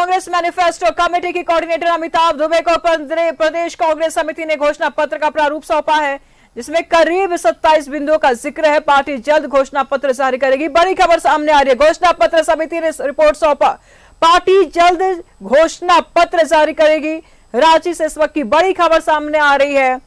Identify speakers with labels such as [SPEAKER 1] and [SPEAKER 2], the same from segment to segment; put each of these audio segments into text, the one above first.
[SPEAKER 1] Congress manifesto committee की coordinator Amitabh Dubey को प्रदेश कांग्रेस समिति ने घोषणा पत्र का प्रारूप सौंपा है, जिसमें करीब 27 बिंदुओं का जिक्र है। पार्टी जल्द घोषणा पत्र जारी करेगी। बड़ी खबर सामने आ रही है। घोषणा पत्र समिति ने रिपोर्ट सौंपा, पार्टी जल्द घोषणा पत्र जारी करेगी। रांची से इस वक्त की बड़ी खबर सामने आ रही है।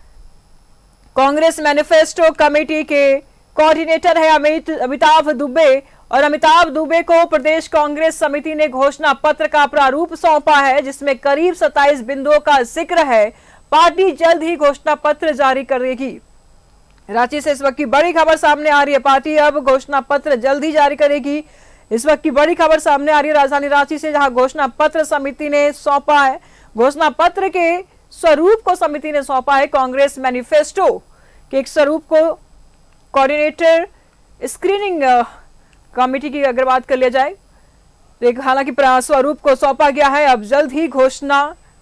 [SPEAKER 1] कांग्रेस मैनिफेस्टो कमेटी के कोऑर्डिनेटर है अमिताभ दुबे, और अमिताभ दुबे को प्रदेश कांग्रेस समिति ने घोषणा पत्र का प्रारूप सौंपा है, जिसमें करीब 27 बिंदुओं का जिक्र है। पार्टी जल्द ही घोषणा पत्र जारी करेगी। रांची से इस वक्त की बड़ी खबर सामने आ रही है। पार्टी अब घोषणा पत्र जल्द ही जारी करेगी। इस वक्त की बड़ी खबर सामने आ रही है राजधानी रांची से, जहां घोषणा पत्र समिति ने सौंपा है। घोषणा पत्र के स्वरूप को समिति ने सौंपा है। कांग्रेस मैनिफेस्टो के एक स्वरूप को कोऑर्डिनेटर स्क्रीनिंग कमेटी की अगर बात कर लिया जाए तो हालांकि स्वरूप को सौंपा गया है। अब जल्द ही घोषणा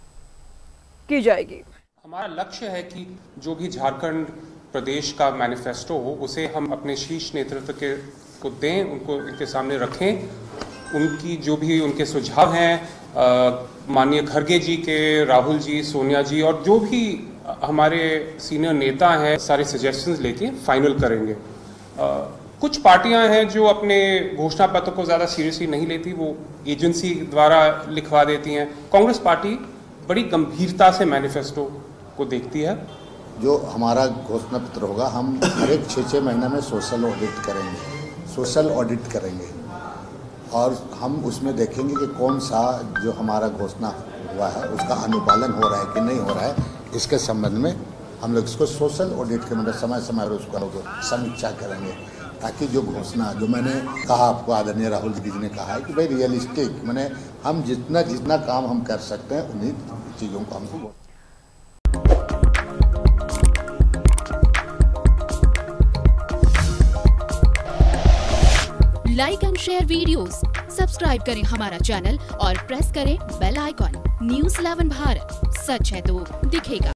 [SPEAKER 1] की जाएगी।
[SPEAKER 2] हमारा लक्ष्य है कि जो भी झारखंड प्रदेश का मैनिफेस्टो हो उसे हम अपने शीर्ष नेतृत्व को दें, उनको इनके सामने रखें। उनकी जो भी उनके सुझाव हैं, माननीय खड़गे जी के, राहुल जी, सोनिया जी और जो भी हमारे सीनियर नेता हैं, सारे सजेशंस लेके फाइनल करेंगे। कुछ पार्टियां हैं जो अपने घोषणा पत्र को ज़्यादा सीरियसली नहीं लेती, वो एजेंसी द्वारा लिखवा देती हैं। कांग्रेस पार्टी बड़ी गंभीरता से मैनिफेस्टो को देखती है।
[SPEAKER 3] जो हमारा घोषणा पत्र होगा, हम हर एक 6-6 महीना में सोशल ऑडिट करेंगे और हम उसमें देखेंगे कि कौन सा जो हमारा घोषणा हुआ है उसका अनुपालन हो रहा है कि नहीं हो रहा है। इसके संबंध में हम लोग इसको सोशल ऑडिट के मतलब समय समय पर उसका समीक्षा करेंगे, ताकि जो घोषणा जो मैंने कहा आपको, आदरणीय राहुल जी ने कहा है कि भाई रियलिस्टिक मैंने हम जितना काम हम कर सकते हैं उन्हीं चीज़ों को हमको
[SPEAKER 4] like and share videos, subscribe करें हमारा चैनल और प्रेस करें बेल आइकॉन। News 11 भारत, सच है तो दिखेगा।